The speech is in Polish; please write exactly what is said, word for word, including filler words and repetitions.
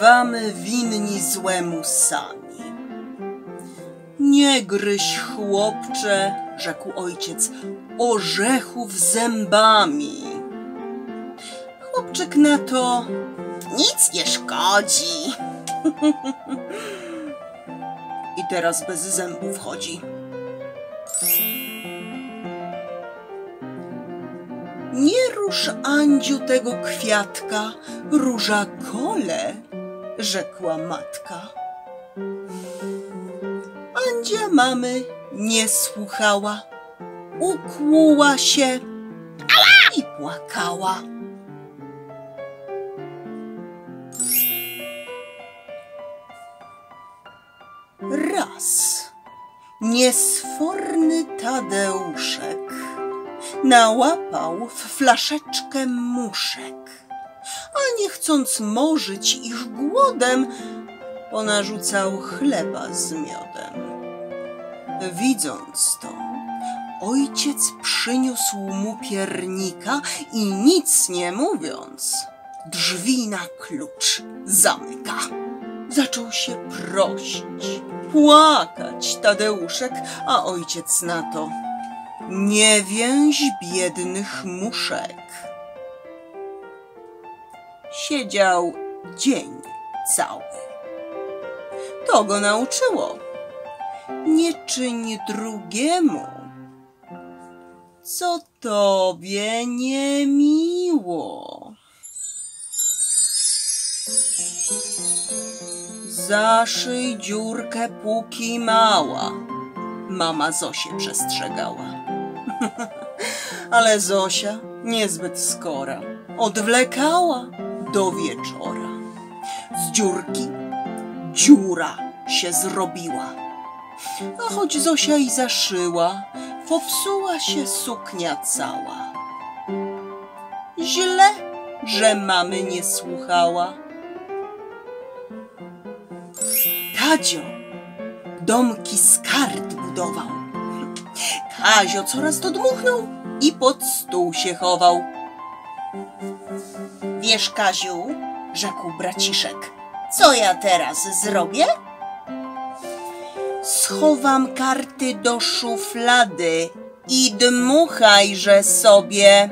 bywamy winni złemu sami. Nie gryź, chłopcze, rzekł ojciec, orzechów zębami. Chłopczyk na to, nic nie szkodzi. I teraz bez zębów chodzi. Nie rusz, Andziu, tego kwiatka, róża kole, rzekła matka. Andzia mamy nie słuchała, ukłuła się i płakała. Raz niesforny Tadeuszek nałapał w flaszeczkę muszek, a nie chcąc morzyć ich głodem, ponarzucał chleba z miodem. Widząc to, ojciec przyniósł mu piernika i nic nie mówiąc, drzwi na klucz zamyka. Zaczął się prosić, płakać Tadeuszek, a ojciec na to, nie więź biednych muszek. Siedział dzień cały. To go nauczyło. Nie czyń drugiemu, co tobie niemiło. Zaszyj dziurkę, póki mała, mama Zosię przestrzegała. Ale Zosia, niezbyt skora, odwlekała do wieczora. Z dziurki dziura się zrobiła. A choć Zosia i zaszyła, popsuła się suknia cała. Źle, że mamy nie słuchała. Tadzio domki z kart budował. Kazio coraz to dmuchnął i pod stół się chował. Wiesz, Kaziu, rzekł braciszek, co ja teraz zrobię? Schowam karty do szuflady i dmuchajże sobie.